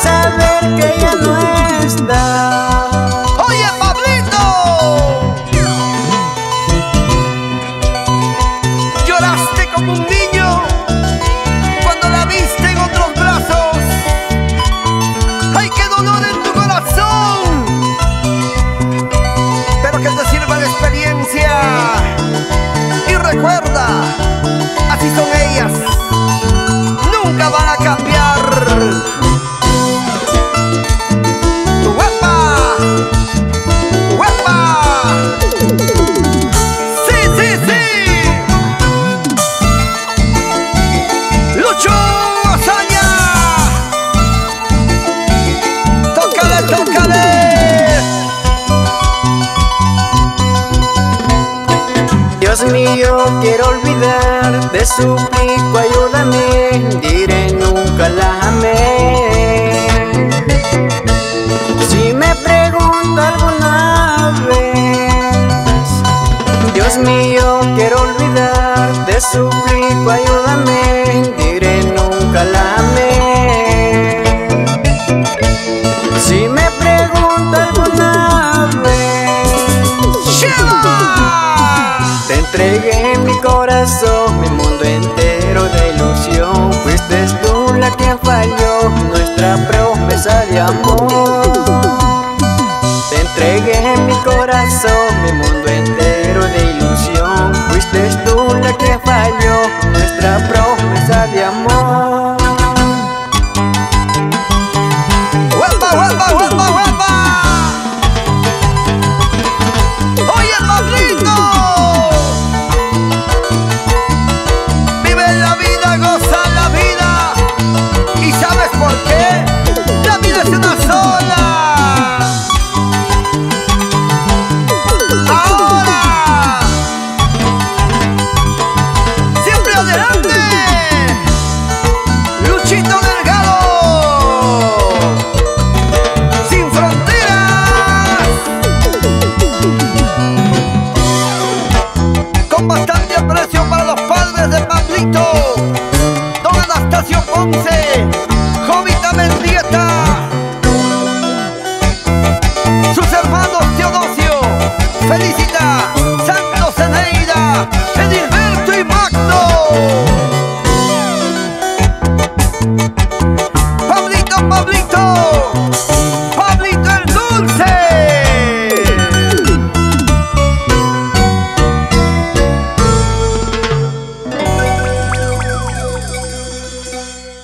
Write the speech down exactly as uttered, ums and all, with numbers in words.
saber que ya no está. Oye, Pablito, lloraste como un niño cuando la viste en otros brazos. ¡Ay, qué dolor en tu corazón! Pero que te sirva de experiencia. Y recuerda, así son ellas, nunca van a cambiar. ¡Huepa! ¡Huepa! ¡Sí, sí, sí! ¡Lucho Hazaña! ¡Tócale, tócale! Dios mío, quiero olvidar, te suplico, ayúdame, diré nunca la amé. Si me pregunto alguna vez, Dios mío, quiero olvidar, te suplico, ayúdame, diré nunca la amé. Si me pregunto alguna vez, te entregué mi corazón, mi mundo entero de ilusión. Fuiste tú la que falló nuestra promesa de amor. Te entregué mi corazón,